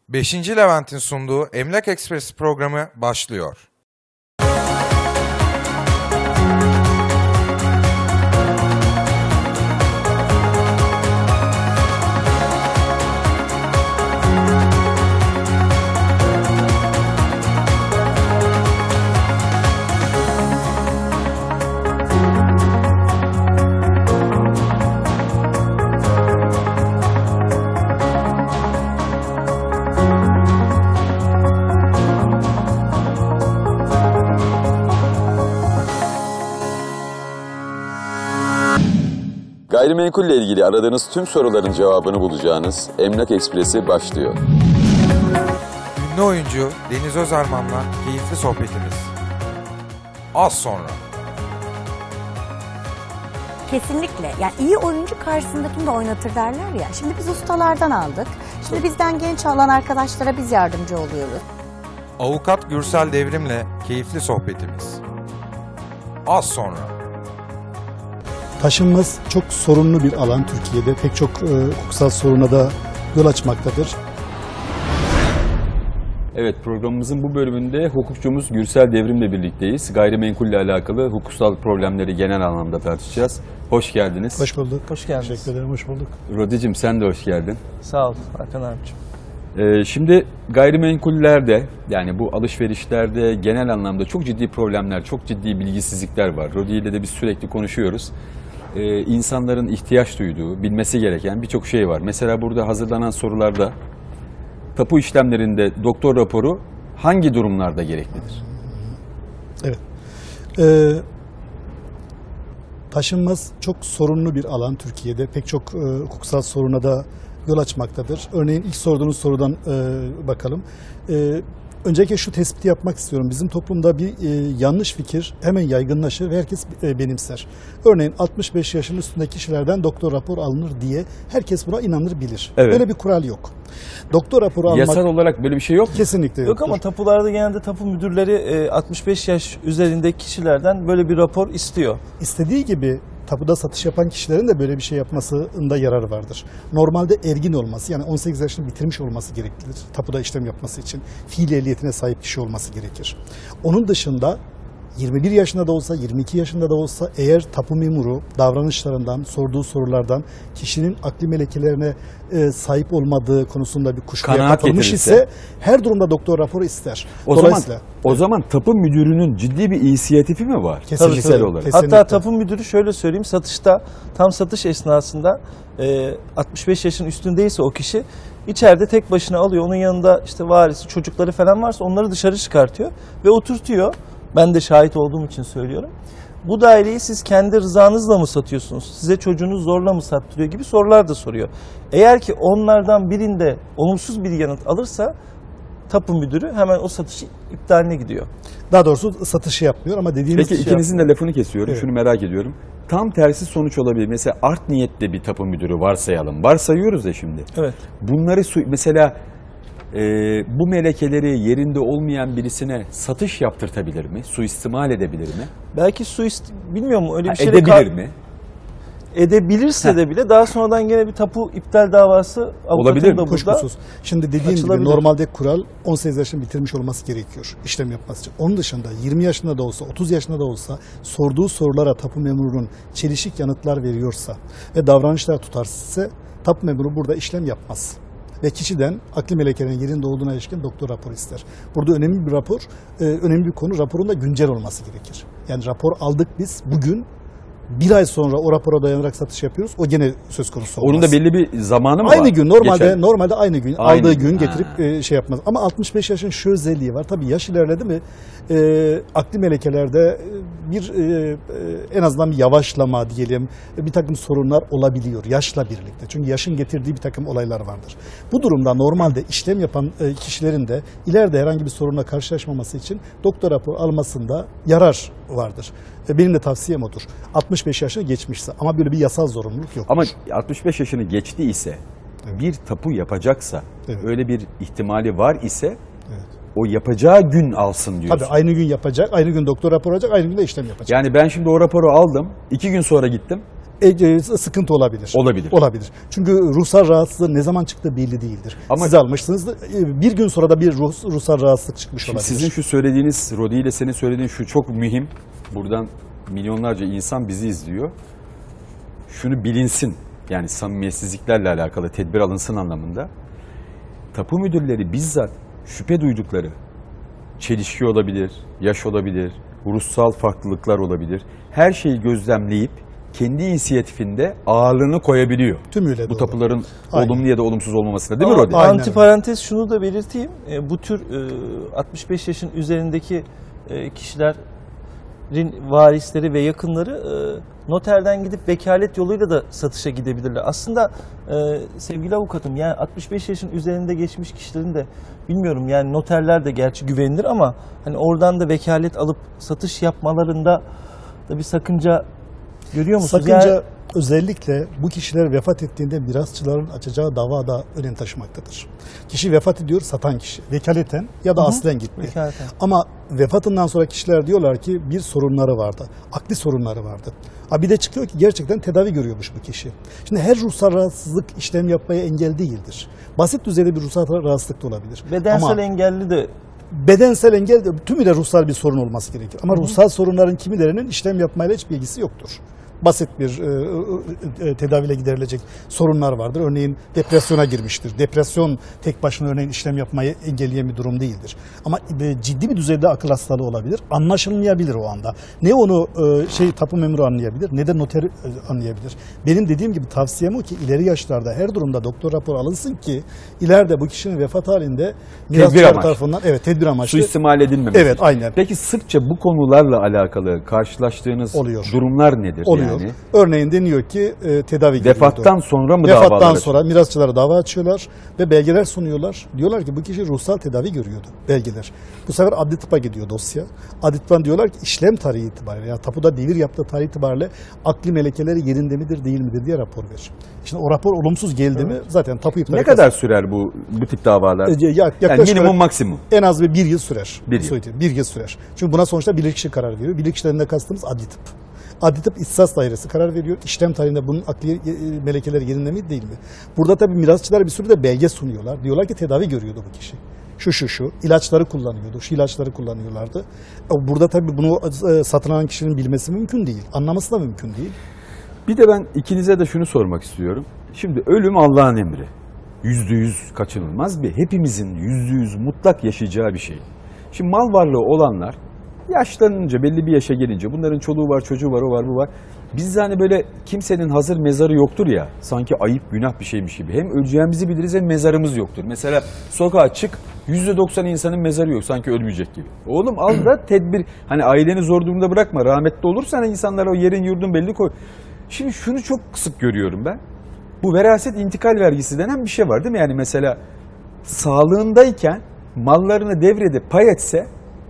5. Levent'in sunduğu Emlak Ekspresi programı başlıyor. Gayrimenkulle ilgili aradığınız tüm soruların cevabını bulacağınız Emlak Ekspresi başlıyor. Ünlü oyuncu Deniz Özarman'la keyifli sohbetimiz. Az sonra. Kesinlikle. Yani iyi oyuncu karşısındakini de oynatır derler ya. Şimdi biz ustalardan aldık. Şimdi bizden genç alan arkadaşlara biz yardımcı oluyoruz. Avukat Gürsel Devrim'le keyifli sohbetimiz. Az sonra. Taşınmaz çok sorunlu bir alan Türkiye'de. Pek çok hukuksal soruna da yol açmaktadır. Evet, programımızın bu bölümünde hukukçumuz Gürsel Devrim'le birlikteyiz. Gayrimenkulle alakalı hukuksal problemleri genel anlamda tartışacağız. Hoş geldiniz. Hoş bulduk. Hoş geldiniz. Teşekkür ederim, hoş bulduk. Rodicim sen de hoş geldin. Sağ ol Hakan abicim. Şimdi gayrimenkullerde, yani bu alışverişlerde genel anlamda çok ciddi problemler, çok ciddi bilgisizlikler var. Rodi ile de biz sürekli konuşuyoruz. İnsanların ihtiyaç duyduğu, bilmesi gereken birçok şey var. Mesela burada hazırlanan sorularda tapu işlemlerinde doktor raporu hangi durumlarda gereklidir? Evet. Taşınmaz çok sorunlu bir alan Türkiye'de. Pek çok hukuksal soruna da yol açmaktadır. Örneğin ilk sorduğunuz sorudan bakalım. Öncelikle şu tespiti yapmak istiyorum. Bizim toplumda bir yanlış fikir hemen yaygınlaşır ve herkes benimser. Örneğin 65 yaşın üstündeki kişilerden doktor raporu alınır diye herkes buna inanır, bilir. Evet. Böyle bir kural yok. Doktor raporu almak... Yasal olarak böyle bir şey yok mu? Kesinlikle Yok yoktur. ama tapularda genelde tapu müdürleri 65 yaş üzerindeki kişilerden böyle bir rapor istiyor. İstediği gibi tapuda satış yapan kişilerin de böyle bir şey yapmasında yararı vardır. Normalde ergin olması, yani 18 yaşını bitirmiş olması gereklidir. Tapuda işlem yapması için fiil ehliyetine sahip kişi olması gerekir. Onun dışında 21 yaşında da olsa, 22 yaşında da olsa eğer tapu memuru davranışlarından, sorduğu sorulardan kişinin akli melekelerine sahip olmadığı konusunda bir kuşkuya Kanaat kapılmış getirirse, ise her durumda doktor raporu ister. O zaman tapu müdürünün ciddi bir inisiyatifi mi var? Kesinlikle. Kişisel olarak. Kesinlikle. Hatta tapu müdürü şöyle söyleyeyim, satışta tam satış esnasında 65 yaşın üstündeyse o kişi içeride tek başına alıyor. Onun yanında işte varisi, çocukları falan varsa onları dışarı çıkartıyor ve oturtuyor. Ben de şahit olduğum için söylüyorum. Bu daireyi siz kendi rızanızla mı satıyorsunuz? Size çocuğunuz zorla mı sattırıyor gibi sorular da soruyor. Eğer ki onlardan birinde olumsuz bir yanıt alırsa tapu müdürü hemen o satışı iptaline gidiyor. Daha doğrusu satışı yapmıyor ama dediğiniz Peki şey ikinizin de lafını kesiyorum. Evet. Şunu merak ediyorum. Tam tersi sonuç olabilir. Mesela art niyetli bir tapu müdürü varsayalım. Varsayıyoruz ya şimdi. Evet. Bunları mesela bu melekeleri yerinde olmayan birisine satış yaptırtabilir mi? Suistimal edebilir mi? Belki bilmiyorum öyle bir şeyle Edebilir mi? Edebilirse de bile daha sonradan gene bir tapu iptal davası Olabilir avukatın mi? da burada Kuşkusuz. Şimdi dediğim gibi açılabilir. normalde kural 18 yaşını bitirmiş olması gerekiyor işlem yapması için. Onun dışında 20 yaşında da olsa, 30 yaşında da olsa sorduğu sorulara tapu memurunun çelişik yanıtlar veriyorsa ve davranışlar tutarsızsa tapu memuru burada işlem yapmaz. Ve kişiden akli melekelerinin yerinde olduğuna ilişkin doktor raporu ister. Burada önemli bir rapor, önemli bir konu, raporun da güncel olması gerekir. Yani rapor aldık biz bugün, bir ay sonra o rapora dayanarak satış yapıyoruz. O gene söz konusu olmaz. Onun da belli bir zamanı mı var? Aynı gün normalde aynı gün Aynı aldığı gün. gün getirip şey yapmaz. Ama 65 yaşın şu özelliği var. Tabii yaş ilerledi mi akli melekelerde bir en azından bir yavaşlama diyelim, bir takım sorunlar olabiliyor yaşla birlikte. Çünkü yaşın getirdiği bir takım olaylar vardır. Bu durumda normalde işlem yapan kişilerin de ileride herhangi bir sorunla karşılaşmaması için doktor raporu almasında yarar vardır. Benim de tavsiyem odur. 65 yaşını geçmişse ama böyle bir yasal zorunluluk yok. Ama 65 yaşını geçti ise bir tapu yapacaksa, Evet. öyle bir ihtimali var ise Evet. o yapacağı gün alsın diyorsun. Tabii aynı gün yapacak, aynı gün doktor raporu alacak, aynı gün de işlem yapacak. Yani ben şimdi o raporu aldım, 2 gün sonra gittim. sıkıntı olabilir. Olabilir. Olabilir. Çünkü ruhsal rahatsızlığın ne zaman çıktığı belli değildir. Ama- Siz almışsınız, bir gün sonra da bir ruhsal rahatsızlık çıkmış Şimdi olabilir. sizin şu söylediğiniz, Rodi ile senin söylediğin şu çok mühim. Buradan milyonlarca insan bizi izliyor. Şunu bilinsin, yani samimiyetsizliklerle alakalı tedbir alınsın anlamında. Tapu müdürleri bizzat şüphe duydukları, çelişki olabilir, yaş olabilir, ruhsal farklılıklar olabilir. Her şeyi gözlemleyip kendi inisiyatifinde ağırlığını koyabiliyor. Tümüyle Bu doğru. tapuların Aynen. olumlu ya da olumsuz olmamasına, değil mi Ama Rodi? Aynen. antiparantez şunu da belirteyim. Bu tür 65 yaşın üzerindeki kişilerin varisleri ve yakınları noterden gidip vekalet yoluyla da satışa gidebilirler. Aslında sevgili avukatım, yani 65 yaşın üzerinde geçmiş kişilerin de, bilmiyorum yani, noterler de gerçi güvenilir ama hani oradan da vekalet alıp satış yapmalarında da bir sakınca görüyor musunuz? Sakınca Yani- özellikle bu kişiler vefat ettiğinde mirasçıların açacağı dava da önem taşımaktadır. Kişi vefat ediyor, satan kişi. Vekaleten ya da aslen gitti. Vekaleten. Ama vefatından sonra kişiler diyorlar ki bir sorunları vardı. Akli sorunları vardı. Ha bir de çıkıyor ki gerçekten tedavi görüyormuş bu kişi. Şimdi her ruhsal rahatsızlık işlem yapmaya engel değildir. Basit düzeyde bir ruhsal rahatsızlık da olabilir. Bedensel Ama engelli de bedensel engel de tümüyle ruhsal bir sorun olması gerekir. Ama ruhsal sorunların kimilerinin işlem yapmayla hiçbir ilgisi yoktur. Basit bir tedaviyle giderilecek sorunlar vardır. Örneğin depresyona girmiştir. Depresyon tek başına örneğin işlem yapmayı engelleyen bir durum değildir. Ama ciddi bir düzeyde akıl hastalığı olabilir. Anlaşılmayabilir o anda. Ne onu tapu memuru anlayabilir ne de noter anlayabilir. Benim dediğim gibi tavsiyem o ki ileri yaşlarda her durumda doktor raporu alınsın ki ileride bu kişinin vefat halinde mirasçılar amaçlı. tarafından tedbir amaçlı. Suistimal edilmemesi. Evet, aynen. Peki sıkça bu konularla alakalı karşılaştığınız Oluyor. durumlar nedir? Oluyor. Yani? Örneğin deniyor ki tedavi görüyordu. Vefattan sonra mı Vefattan davalar sonra mirasçılara dava açıyorlar ve belgeler sunuyorlar. Diyorlar ki bu kişi ruhsal tedavi görüyordu. Belgeler. Bu sefer adli tıpa gidiyor dosya. Adli tıptan diyorlar ki işlem tarihi itibariyle, ya tapuda devir yaptığı tarih itibariyle akli melekeleri yerinde midir değil midir diye rapor verir. Şimdi o rapor olumsuz geldi mi zaten tapu iptali. Ne kadar sürer bu tip davalar? Yani Yaklaşık minimum olarak maksimum. en az bir yıl sürer. Bir yıl. Söyleyeyim, bir yıl sürer. Çünkü buna sonuçta bilirkişi karar veriyor. Bilirkişilerinden kastımız adli tıp. Adli tıp ihsas dairesi karar veriyor. İşlem tarihinde bunun akli melekeleri yerinde mi değil mi? Burada tabii mirasçılar bir sürü de belge sunuyorlar. Diyorlar ki tedavi görüyordu bu kişi. Şu ilaçları kullanıyordu. Şu ilaçları kullanıyorlardı. Burada tabii bunu satın alan kişinin bilmesi mümkün değil. Anlaması da mümkün değil. Bir de ben ikinize de şunu sormak istiyorum. Şimdi ölüm Allah'ın emri. %100 kaçınılmaz bir, hepimizin %100 mutlak yaşayacağı bir şey. Şimdi mal varlığı olanlar yaşlanınca, belli bir yaşa gelince, bunların çoluğu var, çocuğu var, o var, bu var. Bizde hani böyle kimsenin hazır mezarı yoktur ya, sanki ayıp, günah bir şeymiş gibi. Hem öleceğimizi biliriz hem mezarımız yoktur. Mesela sokağa çık, %90 insanın mezarı yok, sanki ölmeyecek gibi. Oğlum al da tedbir, hani aileni zor durumda bırakma, rahmetli olursan insanlara o yerin yurdun belli koy. Şimdi şunu çok sık görüyorum ben. Bu veraset intikal vergisi denen bir şey var değil mi? Yani mesela sağlığındayken mallarını devredip pay etse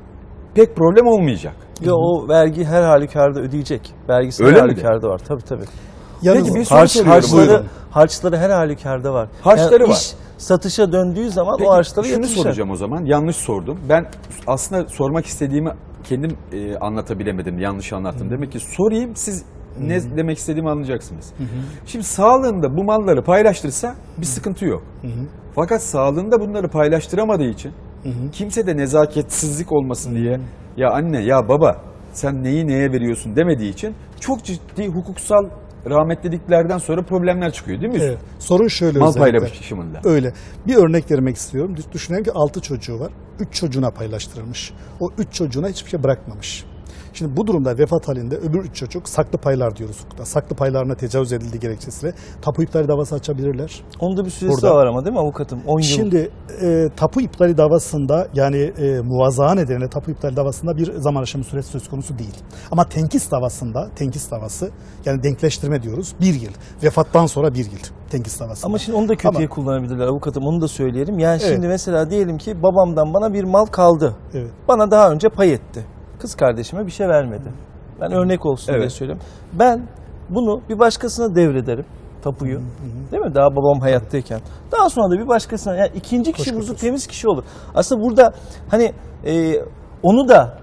pek problem olmayacak. ya o vergi her halükarda ödeyecek. Vergisi Öyle her mi halükarda var. Tabii tabii. Yalnız Peki bir soru soruyorum. Harçları, Buyurun. harçları her halükarda var. Harçları var. İş satışa döndüğü zaman Peki, o harçları şunu yatıracak. soracağım o zaman. Yanlış sordum. Ben aslında sormak istediğimi kendim anlatabilemedim. Yanlış anlattım. Demek ki sorayım, siz ne demek istediğimi anlayacaksınız. Şimdi sağlığında bu malları paylaştırsa bir sıkıntı yok. Fakat sağlığında bunları paylaştıramadığı için kimse de nezaketsizlik olmasın diye ya anne ya baba sen neyi neye veriyorsun demediği için çok ciddi hukuksal rahmetliliklerden sonra problemler çıkıyor değil mi? Evet. Sorun şöyle Mal özellikle. paylaşımında. Öyle. Bir örnek vermek istiyorum. Düşünelim ki 6 çocuğu var. 3 çocuğuna paylaştırılmış. O 3 çocuğuna hiçbir şey bırakmamış. Şimdi bu durumda vefat halinde öbür 3 çocuk saklı paylar diyoruz hukukta. Saklı paylarına tecavüz edildiği gerekçesiyle tapu iptali davası açabilirler. Onda bir süresi Burada- var ama değil mi avukatım? 10 yıl. Şimdi tapu iptali davasında yani muvazaa nedeniyle tapu iptali davasında bir zaman aşımı süresi söz konusu değil. Ama tenkis davası yani denkleştirme diyoruz 1 yıl. Vefattan sonra 1 yıl tenkis davası. Ama şimdi onu da kötüye Ama- kullanabilirler avukatım, onu da söyleyelim. Yani Evet. şimdi mesela diyelim ki babamdan bana bir mal kaldı. Evet. Bana daha önce pay etti. Kız kardeşime bir şey vermedi. Ben örnek olsun diye Evet. söylüyorum. Ben bunu bir başkasına devrederim tapuyu. Değil mi? Daha babam hayattayken. Daha sonra da bir başkasına, yani ikinci kişi bu Koşulsuz. temiz kişi olur. Aslında burada hani onu da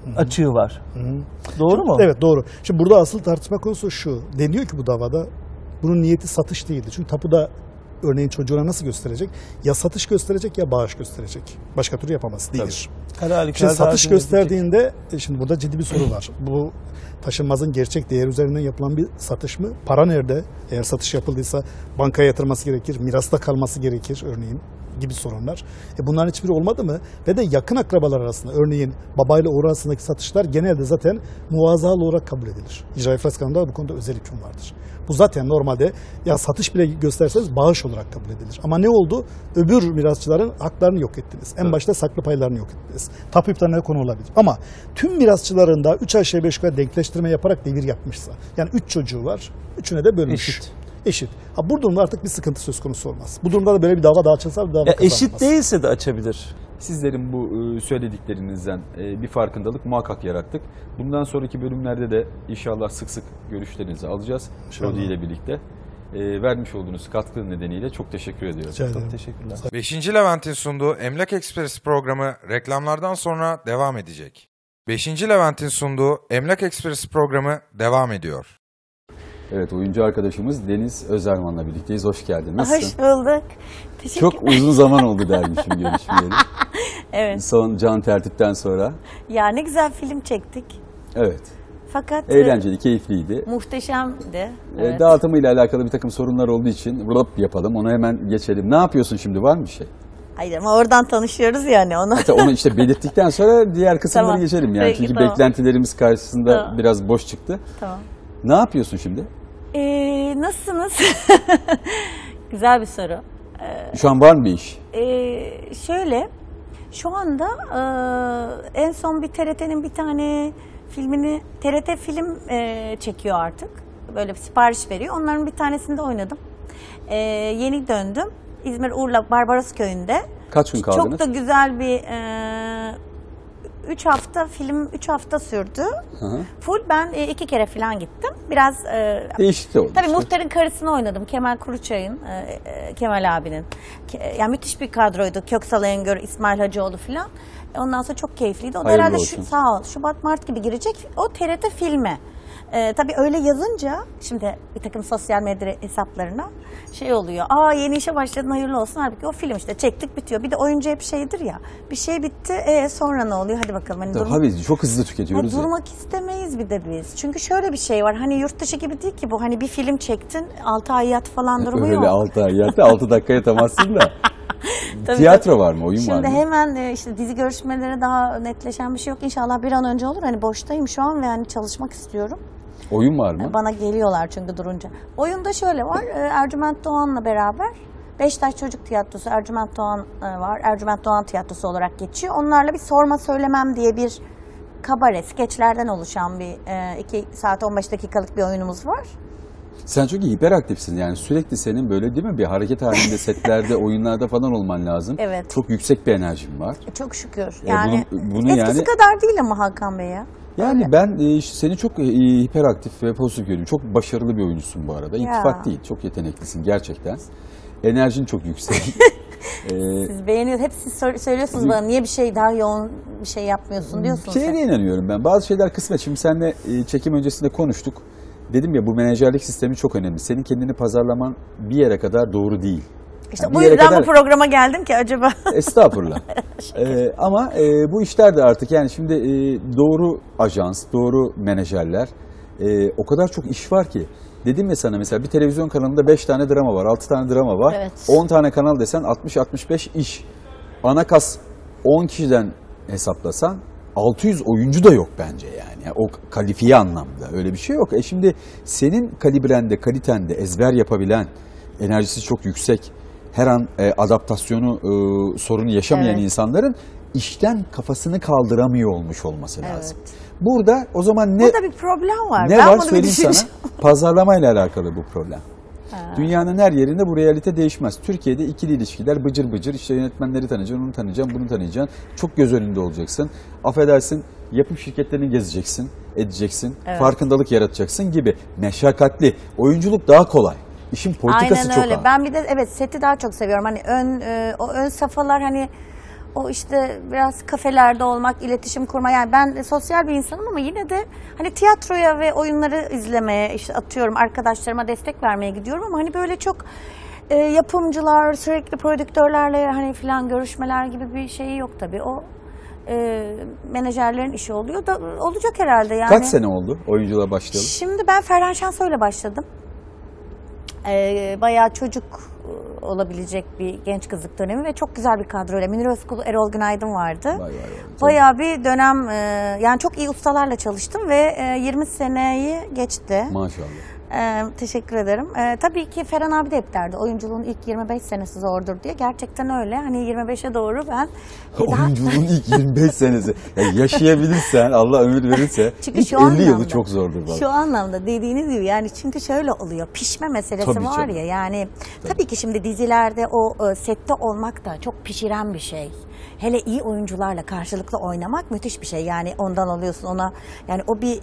açığı var. Doğru mu? Evet, doğru. Şimdi burada asıl tartışma konusu şu. Deniyor ki bu davada bunun niyeti satış değildi. Çünkü tapuda örneğin çocuğuna nasıl gösterecek? Ya satış gösterecek ya bağış gösterecek. Başka türlü yapamaz. Değildir. Şimdi satış gösterdiğinde şimdi burada ciddi bir soru var. Bu taşınmazın gerçek değer üzerinden yapılan bir satış mı? Para nerede? Eğer satış yapıldıysa bankaya yatırması gerekir, mirasta kalması gerekir örneğin gibi sorunlar. Bunların hiçbiri olmadı mı? Ve de yakın akrabalar arasında örneğin babayla oğul arasındaki satışlar genelde zaten muvazalı olarak kabul edilir. İcra iflas kanununda bu konuda özel hüküm vardır. Bu zaten normalde ya satış bile gösterseniz bağış olarak kabul edilir. Ama ne oldu? Öbür mirasçıların haklarını yok ettiniz. En başta saklı paylarını yok ettiniz. Tapu iptaline konu olabilir. Ama tüm mirasçıların da 3 aşağı 5 yukarı denkleştirme yaparak devir yapmışsa, yani 3 çocuğu var, 3'üne de bölmüş. Eşit. Bu durumda artık bir sıkıntı söz konusu olmaz. Bu durumda da böyle bir dava daha açılsa bir dava kazanmaz. Eşit değilse de açabilir. Sizlerin bu söylediklerinizden bir farkındalık muhakkak yarattık. Bundan sonraki bölümlerde de inşallah sık sık görüşlerinizi alacağız. Rodi ile birlikte. Vermiş olduğunuz katkı nedeniyle çok teşekkür ediyorum. Çok teşekkürler. 5. Levent'in sunduğu Emlak Ekspres programı reklamlardan sonra devam edecek. 5. Levent'in sunduğu Emlak Ekspres programı devam ediyor. Evet, oyuncu arkadaşımız Deniz Özerman'la birlikteyiz. Hoş geldin. Nasılsın? Hoş bulduk. Teşekkür Çok uzun zaman oldu dermişim görüşmeyeli. Evet. Son Can Tertip'ten sonra. Ya ne güzel film çektik. Evet. Fakat Eğlenceli, keyifliydi. muhteşemdi. Evet. Dağıtımıyla alakalı bir takım sorunlar olduğu için yapalım. Onu hemen geçelim. Ne yapıyorsun şimdi? Var mı bir şey? Hayır ama oradan tanışıyoruz yani onu. Hatta onu işte belirttikten sonra diğer kısımları Tamam. geçelim. Yani Peki, çünkü tamam. beklentilerimiz karşısında Tamam. biraz boş çıktı. Tamam. Ne yapıyorsun şimdi? Nasılsınız? Güzel bir soru. Şu an var mı bir iş? Şöyle, şu anda en son bir TRT'nin bir tane filmini, TRT film çekiyor artık. Böyle bir sipariş veriyor. Onların bir tanesinde oynadım. Yeni döndüm. İzmir Urla Barbaros Köyü'nde. Kaç gün kaldınız? Çok da güzel bir 3 hafta film 3 hafta sürdü. Hı. Full ben 2 kere falan gittim. Biraz Değişiklik oldu. tabii işte. muhtarın karısını oynadım. Kemal Kuruçay'ın, Kemal abinin. Yani müthiş bir kadroydu. Köksal Engör, İsmail Hacıoğlu falan. Ondan sonra çok keyifliydi. O da Hayırlı herhalde olsun. sağ ol, Şubat Mart gibi girecek. O TRT filmi. Tabii öyle yazınca şimdi bir takım sosyal medya hesaplarına şey oluyor. Yeni işe başladın hayırlı olsun. Halbuki o film işte çektik bitiyor. Bir de oyuncu hep şeydir ya. Bir şey bitti sonra ne oluyor? Hadi bakalım. Hani Tabii çok hızlı tüketiyoruz ya. durmak istemeyiz bir de biz. Çünkü şöyle bir şey var. Hani yurt dışı gibi değil ki bu. Hani bir film çektin 6 ay yat falan durumu Öyle yok. 6 ay yattı 6 dakikaya yatamazsın da. Tabii, Tiyatro var mı? Oyun var Şimdi mı? hemen işte dizi görüşmeleri daha netleşen bir şey yok. İnşallah bir an önce olur. Hani boştayım şu an ve hani çalışmak istiyorum. Oyun var mı? Bana geliyorlar çünkü durunca. Oyunda şöyle var. Ercüment Doğan'la beraber Beşiktaş Çocuk Tiyatrosu Ercüment Doğan var. Ercüment Doğan Tiyatrosu olarak geçiyor. Onlarla bir sorma söylemem diye bir kabare, skeçlerden oluşan bir 2 saat 15 dakikalık bir oyunumuz var. Sen çok hiperaktifsin yani sürekli senin böyle değil mi bir hareket halinde setlerde, oyunlarda falan olman lazım. Evet. Çok yüksek bir enerjin var. Çok şükür. Yani bunu eskisi yani- kadar değil ama Hakan Bey ya. Yani ben seni çok hiperaktif ve pozitif görüyorum. Çok başarılı bir oyuncusun bu arada. İltifat değil, çok yeteneklisin gerçekten. Enerjin çok yüksek. Siz beğeniyorsunuz. Hep siz söylüyorsunuz bana niye bir şey daha yoğun bir şey yapmıyorsun diyorsunuz. Şeye de inanıyorum ben. Bazı şeyler kısmet. Şimdi seninle çekim öncesinde konuştuk. Dedim ya bu menajerlik sistemi çok önemli. Senin kendini pazarlaman bir yere kadar doğru değil. İşte Yani bu bir yere yüzden kadar- bu programa geldim ki acaba. Estağfurullah. Ama bu işler de artık yani şimdi doğru ajans, doğru menajerler o kadar çok iş var ki. Dedim ya sana mesela bir televizyon kanalında 5 tane drama var, 6 tane drama var. Evet. 10 tane kanal desen 60-65 iş. Ana kas 10 kişiden hesaplasan 600 oyuncu da yok bence yani. O kalifiye anlamda öyle bir şey yok. Şimdi senin kalibrende, kalitende ezber yapabilen, enerjisi çok yüksek, her an adaptasyonu sorunu yaşamayan Evet. insanların işten kafasını kaldıramıyor olmuş olması lazım. Evet. Burada o zaman ne Burada bir problem var. ne Ben var bunu bir söyleyeyim sana? düşüneceğim. Pazarlamayla alakalı bu problem. Dünyanın her yerinde bu realite değişmez. Türkiye'de ikili ilişkiler bıcır bıcır. İşte yönetmenleri tanıyacaksın, onu tanıyacaksın, bunu tanıyacaksın. Çok göz önünde olacaksın. Affedersin, yapım şirketlerini gezeceksin, edeceksin. Evet. Farkındalık yaratacaksın gibi. Meşakkatli. Oyunculuk daha kolay. İşin politikası Aynen çok öyle. ağır. Ben bir de evet seti daha çok seviyorum. Hani o ön safhalar hani O işte biraz kafelerde olmak, iletişim kurma. Yani ben sosyal bir insanım ama yine de hani tiyatroya ve oyunları izlemeye, işte atıyorum arkadaşlarıma destek vermeye gidiyorum ama hani böyle çok yapımcılar, sürekli prodüktörlerle hani filan görüşmeler gibi bir şeyi yok tabii. O menajerlerin işi oluyor da olacak herhalde yani. Kaç sene oldu oyunculuğa başlayalım? Şimdi ben Ferhan Şensoy'la başladım. Bayağı çocuk olabilecek bir genç kızlık dönemi ve çok güzel bir kadroyla. Münir Özkul, Erol Günaydın vardı. Vay. Bayağı bir dönem, yani çok iyi ustalarla çalıştım ve 20 seneyi geçti. Maşallah. Teşekkür ederim. Tabii ki Ferhan abi de hep derdi oyunculuğun ilk 25 senesi zordur diye. Gerçekten öyle. Hani 25'e doğru ben... Oyunculuğun ilk 25 senesi. Yani yaşayabilirsen, Allah ömür verirse Çünkü ilk şu 50 anlamda, yılı çok zordur. Vallahi. Şu anlamda dediğiniz gibi yani çünkü şöyle oluyor. Pişme meselesi Tabii var canım. ya yani. Tabii ki şimdi dizilerde o sette olmak da çok pişiren bir şey. Hele iyi oyuncularla karşılıklı oynamak müthiş bir şey. Yani ondan alıyorsun ona. Yani o bir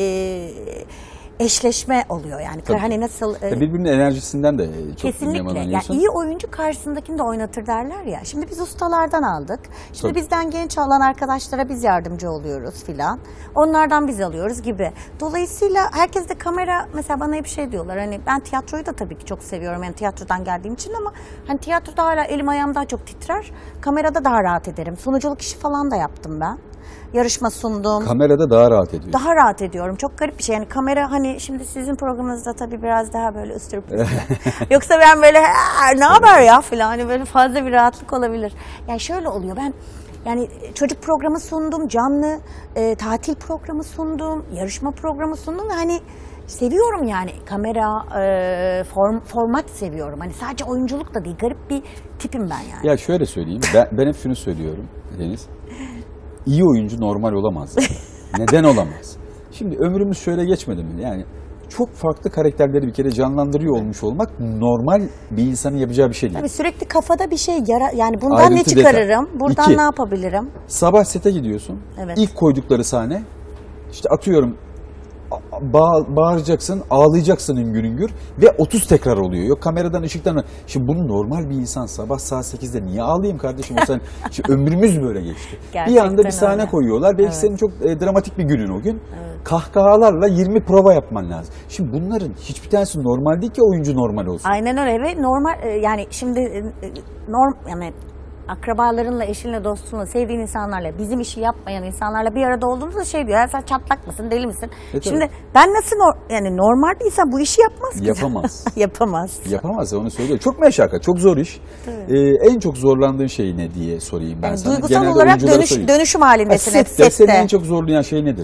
eşleşme oluyor yani. Tabii. Hani nasıl Birbirinin enerjisinden de çok kesinlikle. Yani nemalanıyorsun. iyi oyuncu karşısındakini de oynatır derler ya. Şimdi biz ustalardan aldık. Şimdi Tabii. bizden genç alan arkadaşlara biz yardımcı oluyoruz filan. Onlardan biz alıyoruz gibi. Dolayısıyla herkes de kamera mesela bana hep şey diyorlar. Hani ben tiyatroyu da tabii ki çok seviyorum. Yani tiyatrodan geldiğim için ama hani tiyatroda hala elim ayağım daha çok titrer. Kamerada daha rahat ederim. Sunuculuk işi falan da yaptım ben. Yarışma sundum. Kamerada daha rahat ediyorsun. Daha rahat ediyorum. Çok garip bir şey. Yani kamera hani şimdi sizin programınızda tabii biraz daha böyle üstürüp yoksa ben böyle ne haber ya falan hani böyle fazla bir rahatlık olabilir. Yani şöyle oluyor ben yani çocuk programı sundum, canlı tatil programı sundum, yarışma programı sundum ve hani seviyorum yani kamera format seviyorum. Hani sadece oyunculuk da değil garip bir tipim ben yani. Ya şöyle söyleyeyim. Ben hep şunu söylüyorum Deniz. İyi oyuncu normal olamaz. Neden olamaz? Şimdi ömrümüz şöyle geçmedi mi? Yani çok farklı karakterleri bir kere canlandırıyor olmuş olmak normal bir insanın yapacağı bir şey değil. Tabii sürekli kafada bir şey yani bundan Ayrıntı ne çıkarırım? detay. Buradan 2. ne yapabilirim? Sabah sete gidiyorsun. Evet. İlk koydukları sahne işte atıyorum bağıracaksın, ağlayacaksın hüngür hüngür ve 30 tekrar oluyor. Yok kameradan, ışıktan. Şimdi bunu normal bir insan sabah saat 8'de niye ağlayayım kardeşim? Şimdi ömrümüz böyle geçti. Gerçekten bir anda bir sahne öyle. koyuyorlar. Belki senin çok dramatik bir günün o gün. Kahkahalarla 20 prova yapman lazım. Şimdi bunların hiçbir tanesi normal değil ki oyuncu normal olsun. Aynen öyle ve normal yani şimdi yani akrabalarınla, eşinle, dostunla, sevdiğin insanlarla, bizim işi yapmayan insanlarla bir arada olduğunuzda şey diyor. Sen çatlak mısın, deli misin? Şimdi ben nasıl yani normal bir insan bu işi yapmaz ki. Yapamaz. Yapamaz. Yapamaz, onu söylüyor. Çok meşakkat, çok zor iş. En çok zorlandığın şey ne diye sorayım ben Yani sana. duygusal Genelde olarak oyunculara sorayım. dönüşüm halindesin hep Sette. Seni sette. en çok zorlayan şey nedir?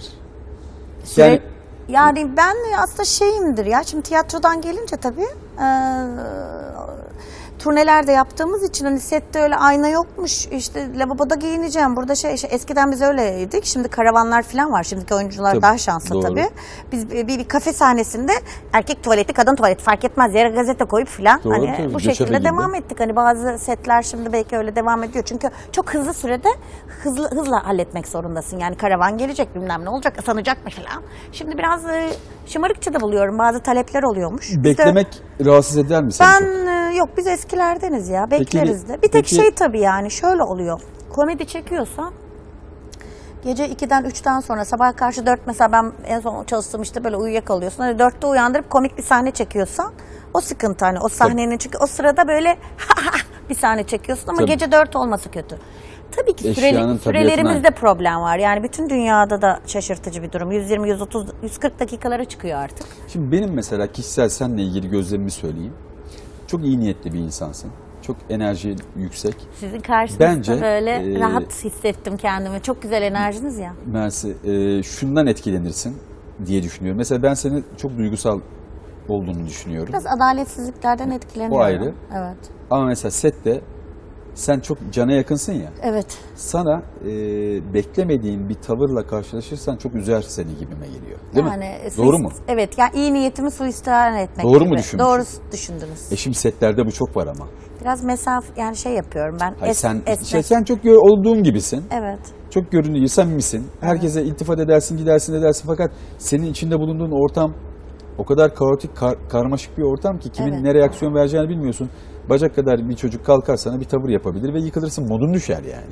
Yani ben aslında şeyimdir ya. Şimdi tiyatrodan gelince tabii turneler de yaptığımız için hani sette öyle ayna yokmuş. İşte lavaboda giyineceğim. Burada eskiden biz öyleydik. Şimdi karavanlar falan var. Şimdiki oyuncular Tabii, daha şanslı doğru. tabii. Biz bir kafe sahnesinde erkek tuvaleti, kadın tuvaleti fark etmez. Yere gazete koyup falan Doğru, hani tabii. bu Döşeme şekilde gibi. devam ettik. Hani bazı setler şimdi belki öyle devam ediyor. Çünkü çok hızlı sürede hızla halletmek zorundasın. Yani karavan gelecek bilmem ne olacak, ısınacak mı falan. Şimdi biraz şımarıkça da buluyorum. Bazı talepler oluyormuş. Biz de- Beklemek rahatsız eder mi seni çok? yok biz eskilerdeniz ya bekleriz de. Bir tek peki- şey tabii yani şöyle oluyor. Komedi çekiyorsa gece 2'den 3'ten sonra sabaha karşı 4 mesela ben en son çalıştığım işte böyle uyuyakalıyorsun. Hani 4'te uyandırıp komik bir sahne çekiyorsan o sıkıntı hani o sahnenin çünkü o sırada böyle bir sahne çekiyorsun ama Tabii. gece 4 olması kötü. Tabii ki Eşyanın sürelerimizde tabiatına. problem var. Yani bütün dünyada da şaşırtıcı bir durum. 120, 130, 140 dakikalara çıkıyor artık. Şimdi benim mesela kişisel seninle ilgili gözlemimi söyleyeyim. Çok iyi niyetli bir insansın. Çok enerji yüksek. Sizin karşınızda Bence, böyle rahat hissettim kendimi. Çok güzel enerjiniz ya. Mersi, şundan etkilenirsin diye düşünüyorum. Mesela ben senin çok duygusal olduğunu düşünüyorum. Biraz adaletsizliklerden etkileniyorum. O ayrı. Evet. Ama mesela sette sen çok cana yakınsın ya. Evet. Sana beklemediğin bir tavırla karşılaşırsan çok üzer seni gibime geliyor. Değil mi? Doğru mu? Evet. Yani iyi niyetimi suistimal etmek Doğru gibi. mu düşünmüşüm? Doğru düşündünüz. Şimdi setlerde bu çok var ama. Biraz yani şey yapıyorum ben. Hayır, esnek. sen çok olduğun gibisin. Evet. Çok göründüğü gibi samimisin. Herkese iltifat edersin, gidersin fakat senin içinde bulunduğun ortam o kadar kaotik, karmaşık bir ortam ki kimin Evet. ne reaksiyon vereceğini bilmiyorsun. Bacak kadar bir çocuk kalkar sana bir tavır yapabilir ve yıkılırsın, modun düşer yani.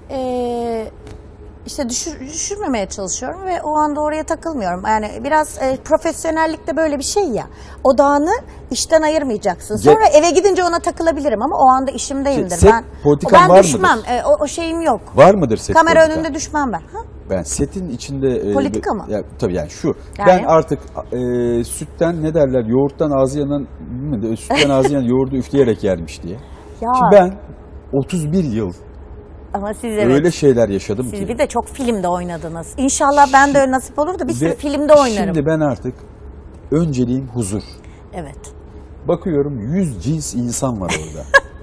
işte düşürmemeye çalışıyorum ve o anda oraya takılmıyorum. Yani biraz profesyonellikte böyle bir şey ya. Odağını işten ayırmayacaksın. Sonra eve gidince ona takılabilirim ama o anda işimdeyimdir. Set politikan var mıdır? Düşmem. O şeyim yok. Var mıdır set Kamera politika? önünde düşmem ben. Ha? Ben setin içinde... Politika mı? Ya, tabii yani şu. Yani? Ben artık sütten ne derler, yoğurttan ağzı yanan, sütten ağzı yanan yoğurdu üfleyerek yermiş diye. Ya. Şimdi ben 31 yıl Ama siz öyle şeyler yaşadım Siz ki. bir de çok filmde oynadınız. İnşallah ben de öyle nasip olur da bir sürü filmde oynarım. Şimdi ben artık önceliğim huzur. Evet. Bakıyorum 100 cins insan var orada.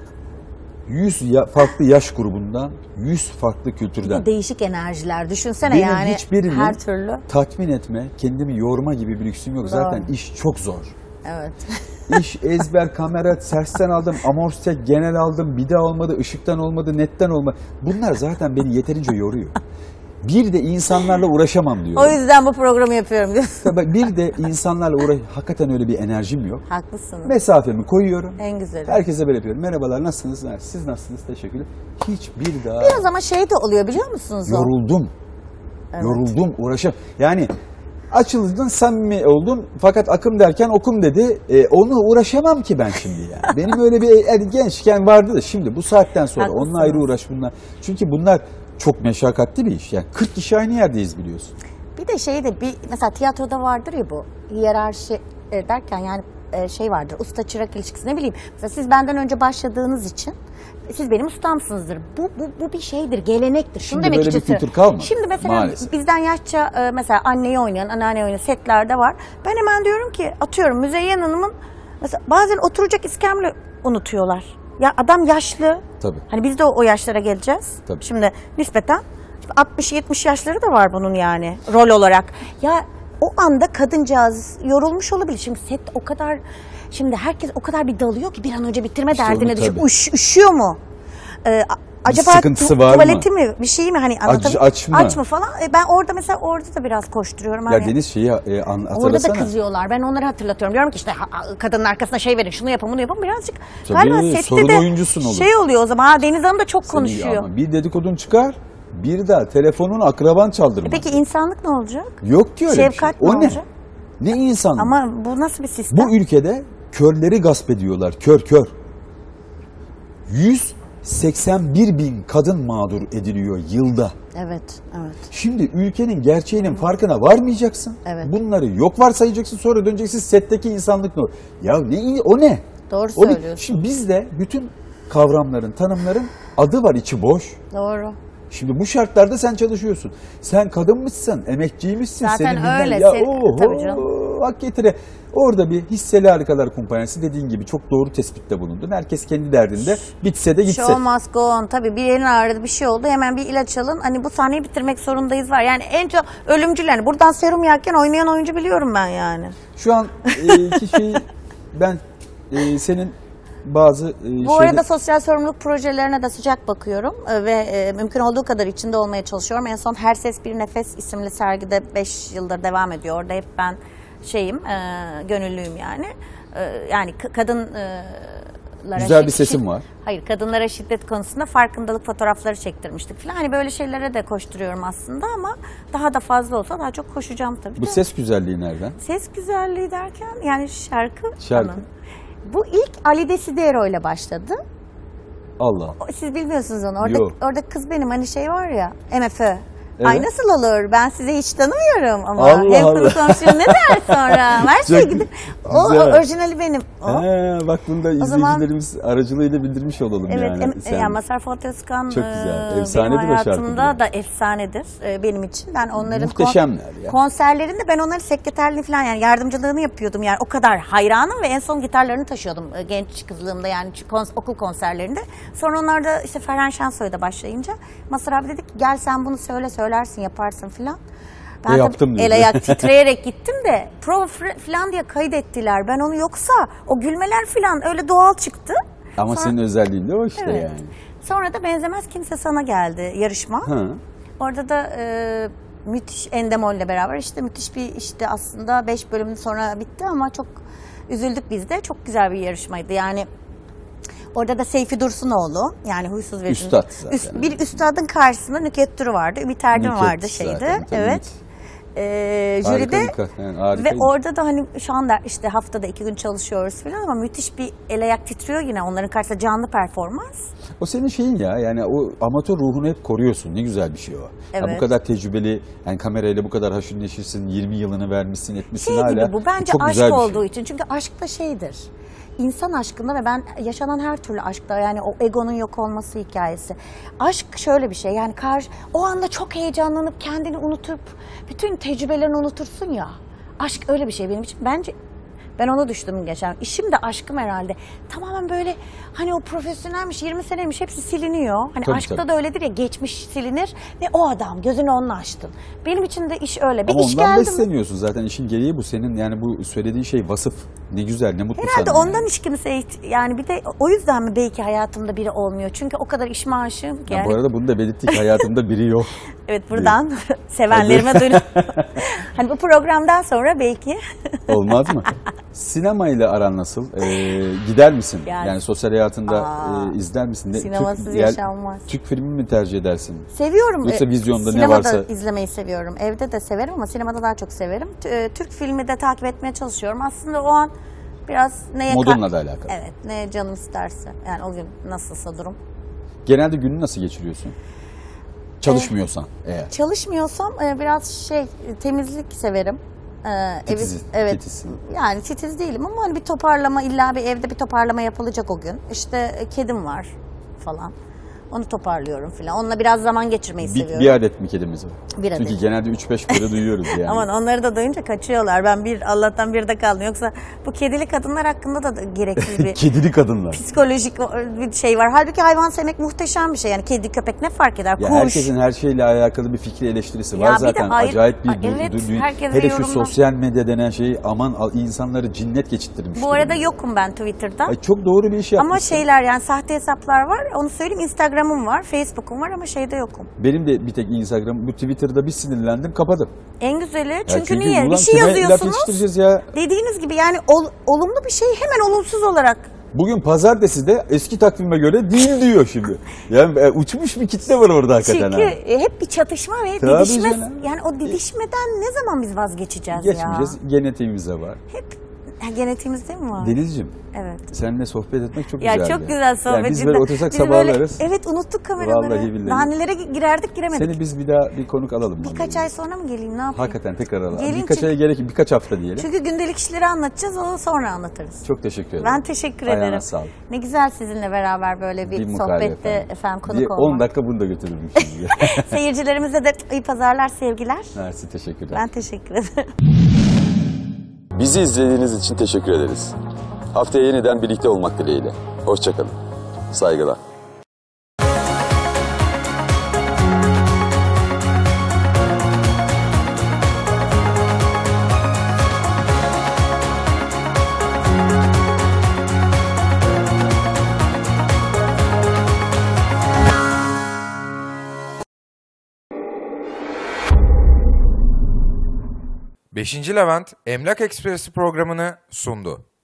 100 farklı yaş grubundan, 100 farklı kültürden. Değişik enerjiler. Düşünsene Benim yani hiçbirini her türlü. tatmin etme, kendimi yorma gibi bir lüksüm yok. Doğru. Zaten iş çok zor. Evet. İş, ezber, kamera, sersten aldım, amortisek, genel aldım, bir de olmadı, ışıktan olmadı, netten olmadı. Bunlar zaten beni yeterince yoruyor. Bir de insanlarla uğraşamam diyorum. O yüzden bu programı yapıyorum diyorsun. Tabii bir de insanlarla hakikaten öyle bir enerjim yok. Haklısın. Mesafemi koyuyorum. En güzeli. Herkese böyle yapıyorum. Merhabalar, nasılsınız? Siz nasılsınız? Teşekkürler. Hiçbir daha Biraz ama şey de oluyor biliyor musunuz o? yoruldum. Evet. Yoruldum, yani açıldın, samimi oldun fakat akım derken okum dedi. Onunla uğraşamam ki ben şimdi yani. Benim öyle bir gençken vardı da şimdi bu saatten sonra Haklısınız. onunla ayrı uğraş bunlar. Çünkü bunlar çok meşakkatli bir iş. Yani 40 kişi aynı yerdeyiz biliyorsun. Bir de şey de mesela tiyatroda vardır ya bu hiyerarşi derken yani şey vardır usta çırak ilişkisi ne bileyim. Mesela siz benden önce başladığınız için siz benim ustamsınızdır. Bu bir şeydir, gelenektir. Şunu Şimdi demek böyle bir istiyorum. kültür kalmadı, Şimdi mesela maalesef. bizden yaşça mesela anneyi oynayan, anneanne oynayan setlerde var. Ben hemen diyorum ki atıyorum Müzeyyen Hanım'ın mesela bazen oturacak iskemle unutuyorlar. Ya adam yaşlı. Tabii. Hani biz de o yaşlara geleceğiz. Tabii. Şimdi nispeten 60-70 yaşları da var bunun yani rol olarak. Ya o anda kadıncağız yorulmuş olabilir. Şimdi set o kadar, şimdi herkes o kadar bir dalıyor ki bir an önce bitirme İşte derdine onu düşüp tabii. üşüyor mu? Acaba sıkıntısı var mı? tuvaleti mi? Bir şey mi? Hani Aç mı? Aç mı falan? Ben orada mesela orada da biraz koşturuyorum. Ya Hani. Deniz şeyi Orada da hatırlasana. kızıyorlar. Ben onları hatırlatıyorum. Diyorum ki işte kadının arkasına şey verin, şunu yapın, bunu yapın. Birazcık Tabii, galiba sette sorun de oyuncusun olur. şey oluyor o zaman. Ha, Deniz Hanım da çok Senin konuşuyor. ama bir dedikodun çıkar, bir daha telefonun akraban çaldırma. Peki insanlık ne olacak? Yok ki öyle Şefkat bir şey. ne O ne? olacak? Ne insan? Ama bu nasıl bir sistem? Bu ülkede körleri gasp ediyorlar. Kör. 181 bin kadın mağdur ediliyor yılda. Evet. Şimdi ülkenin gerçeğinin farkına varmayacaksın. Evet. Bunları yok varsayacaksın, sonra döneceksin setteki insanlık ne? Ya ne o ne? Doğru O ne? söylüyorsun. Şimdi bizde bütün kavramların, tanımların adı var, içi boş. Doğru. Şimdi bu şartlarda sen çalışıyorsun. Sen kadınmışsın, emekçiymişsin. Zaten senin bilmem- öyle, Ya tabii canım. hak getire. Orada bir hisseli harikalar kumpanyası dediğin gibi çok doğru tespitte bulundun. Herkes kendi derdinde. Bitse de gitse. Show must go on. Tabii bir yerin ağrıdı, bir şey oldu. Hemen bir ilaç alın. Hani bu sahneyi bitirmek zorundayız var. Yani en çok ölümcül yani. Buradan serum yerken oynayan oyuncu biliyorum ben yani. Şu an kişiyi ben senin bazı Bu arada sosyal sorumluluk projelerine de sıcak bakıyorum ve mümkün olduğu kadar içinde olmaya çalışıyorum. En son Her Ses Bir Nefes isimli sergide 5 yıldır devam ediyor. Orada hep ben gönüllüyüm yani. Yani kadınlara güzel bir sesim var. Hayır, kadınlara şiddet konusunda farkındalık fotoğrafları çektirmiştik falan. Hani böyle şeylere de koşturuyorum aslında ama daha da fazla olsa daha çok koşacağım tabii. Bu ses güzelliği nereden? Ses güzelliği derken yani şarkı. Şarkı. Falan. Bu ilk Ali Desidero ile başladı. Allah. Siz bilmiyorsunuz onu. Yok. Orada kız benim hani şey var ya MFÖ. Evet. Ay nasıl olur? Ben sizi hiç tanımıyorum ama. Allah Hem Allah. konu komşum ne der sonra? Her şey Çok gidip. O güzel. orijinali benim. O. Bak bunu da izleyicilerimiz aracılığıyla bildirmiş olalım Evet, yani. Sen- yani Mazhar Fuat Özkan Çok güzel. benim Efsanedir o şarkı hayatımda biliyorum. da efsanedir benim için. Ben onların Muhteşemler ya. konserlerinde ben onların sekreterliğini falan yani yardımcılığını yapıyordum. Yani o kadar hayranım ve en son gitarlarını taşıyordum genç kızlığımda yani okul konserlerinde. Sonra onlar da işte Ferhan Şensoy'da başlayınca Mazhar abi dedi ki gel sen bunu söylersin yaparsın falan. Ben tabii yaptım diyor. el ayak titreyerek gittim de prova falan diye kaydettiler. Ben onu yoksa o gülmeler falan öyle doğal çıktı. Ama Sonra- senin özelliğin de o işte Evet. yani. Sonra da Benzemez Kimse Sana geldi yarışma. Ha. Orada da müthiş Endemol ile beraber işte müthiş bir işte aslında 5 bölüm sonra bitti ama çok üzüldük biz de. Çok güzel bir yarışmaydı. Yani Orada da Seyfi Dursunoğlu, yani Huysuz ve Üstad zaten. Bir üstadın karşısında Nükhet Duru vardı, Ümit Erdem Nükhet vardı zaten, şeyde. tabii. Evet. Jüride Yani harika ve bir- orada da hani şu anda işte haftada 2 gün çalışıyoruz falan ama müthiş bir el ayak titriyor yine onların karşısında canlı performans. O senin şeyin ya, yani o amatör ruhunu hep koruyorsun. Ne güzel bir şey o. Ya Evet. bu kadar tecrübeli, yani kamerayla bu kadar haşır neşirsin, 20 yılını vermişsin, etmişsin Şey hala. gibi bu bence çok aşk güzel bir şey. olduğu için. Çünkü aşk da şeydir. İnsan aşkında ve ben yaşanan her türlü aşkta, yani o egonun yok olması hikayesi. Aşk şöyle bir şey, yani o anda çok heyecanlanıp kendini unutup bütün tecrübelerini unutursun ya. Aşk öyle bir şey benim için. Bence ben onu düştüm geçen. İşim de aşkım herhalde. Tamamen böyle hani o profesyonelmiş, 20 seneymiş hepsi siliniyor. Hani Tabii, aşkta tabii. da öyledir ya, geçmiş silinir ve o adam gözünü onunla açtın. Benim için de iş öyle. Bir Ama iş ondan geldi mi? besleniyorsun zaten, işin gereği bu senin, yani bu söylediğin şey vasıf. Ne güzel, ne mutlu Herhalde sana. ondan yani. hiç kimseye yani bir de o yüzden mi belki hayatımda biri olmuyor. Çünkü o kadar işime aşığım ki. Ya Yani. bu arada bunu da belirttik, hayatımda biri yok. Evet, buradan sevenlerime duyuruyorum. Hani bu programdan sonra belki. Olmaz mı? Sinema ile aran nasıl? Gider misin? Yani- Yani sosyal hayatında Aa, izler misin? sinemasız yaşanmaz. Türk filmi mi tercih edersin? Seviyorum. Yoksa vizyonda ne sinemada varsa- izlemeyi seviyorum. Evde de severim ama sinemada daha çok severim. Türk filmi de takip etmeye çalışıyorum. Aslında o an biraz neye Modunla da alakalı. Evet, ne canım isterse. Yani o gün nasılsa durum. Genelde günü nasıl geçiriyorsun? Çalışmıyorsan eğer. Çalışmıyorsam biraz temizlik severim. Evet. Titizsin. Yani titiz değilim ama hani bir toparlama, illa bir evde bir toparlama yapılacak o gün. İşte kedim var falan. Onu toparlıyorum falan. Onunla biraz zaman geçirmeyi seviyorum. Bir adet mi kedimiz var? Bir adet. Çünkü genelde 3-5 kere duyuyoruz yani. Aman onları da duyunca kaçıyorlar. Ben Allah'tan bir de kaldım. Yoksa bu kedili kadınlar hakkında da gereksiz bir Kedili kadınlar. psikolojik bir şey var. Halbuki hayvan sevmek muhteşem bir şey. Yani kedi, köpek ne fark eder? Ya Kuş. herkesin her şeyle alakalı bir fikri eleştirisi Ya var bir de zaten. ayrı- Acayip bir Evet, herkesin hele şu yorumlar. sosyal medya denen şeyi insanları cinnet geçittirmiş. Bu arada durumda. yokum ben Twitter'da. Ay, çok doğru bir iş Ama yapmışsın. yani sahte hesaplar var. Onu söyleyeyim, Instagram'ım var, Facebook'um var ama şeyde yokum. Benim de bir tek Instagram, bu Twitter'da bir sinirlendim, kapadım. En güzeli Ya çünkü niye? ulan Bir şey kime laf yazıyorsunuz. yetiştireceğiz ya. Dediğiniz gibi yani olumlu bir şeyi hemen olumsuz olarak. Bugün pazartesi de eski takvime göre değil diyor şimdi. Yani uçmuş bir kitle var orada hakikaten. Çünkü ha. hep bir çatışma ve Tabii didişme. canım. Yani o didişmeden ne zaman biz vazgeçeceğiz Geçmeyeceğiz. ya? Genetiğimizde var. Hep genetiğimizde mi var? Denizciğim, Evet. seninle sohbet etmek çok Ya güzel. çok güzel sohbet. Yani biz cidden. böyle otursak Biz böyle- sabahlarız. Evet, unuttuk kameraları. Vallahi billahi. Hanelere girerdik giremedik. Seni biz bir daha bir konuk alalım. Birkaç ay sonra mı geleyim, ne yapayım? Hakikaten tekrar alalım. Gelin Birkaç çünkü- aya gerek, birkaç hafta diyelim. Çünkü gündelik işleri anlatacağız, onu sonra anlatırız. Çok teşekkür ederim. Ben teşekkür Ayağına ederim. sağlık. Ne güzel sizinle beraber böyle bir mukabele sohbette efendim konuk Bir olmak. 10 dakika bunu da götürürüm şimdi. Seyircilerimize de iyi pazarlar, sevgiler. Mersi, teşekkürler. Ben teşekkür ederim. Bizi izlediğiniz için teşekkür ederiz. Haftaya yeniden birlikte olmak dileğiyle. Hoşçakalın. Saygılar. Beşinci Levent Emlak Ekspresi programını sundu.